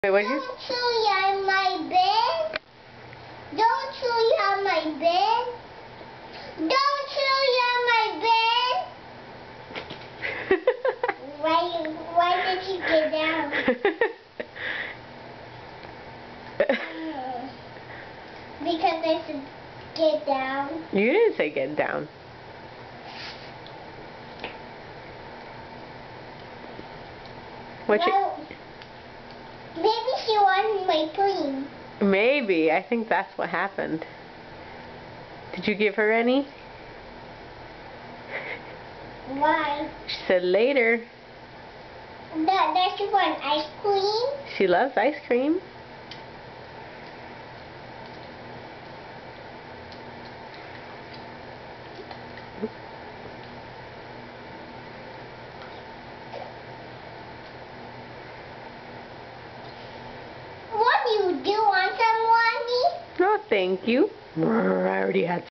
Wait, what'd you? Don't chew on my bed. Don't chew on my bed. Don't chew on my bed. Why did you get down? Because I said get down. You didn't say get down. Maybe she wanted my pudding. Maybe. I think that's what happened. Did you give her any? Why? She said later. Does she want ice cream? She loves ice cream. What do you do? Want some, Wally? No, thank you. I already had